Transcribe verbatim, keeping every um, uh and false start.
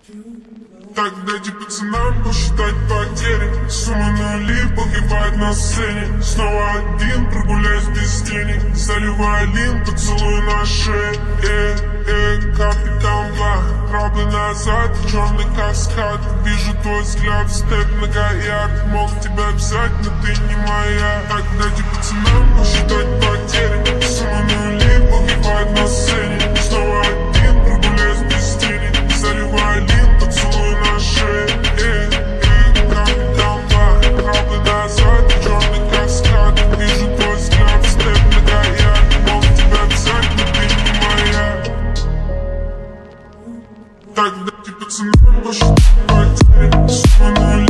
Так дайте пацанам посчитать потери. Сумма нули погибает на сцене. Снова один, прогуляюсь без денег. Заливаю лин, поцелуй на шее. Э, э, капитан Блах. Краблы назад, черный каскад. Вижу твой взгляд, степ многоярд. Мог тебя взять, но ты не моя. Так дайте пацанам посчитать потери. Сумма нули погибает на сцене. Снова один, прогуляюсь без денег. Заливаю лин, поцелуй на шее. Э, э, капитан Блах. Краблы назад, черный каскад. Вижу твой взгляд, степ многоярд. Мог тебя взять, но ты не моя. Так дайте пацанам посчитать потери. Сумма нули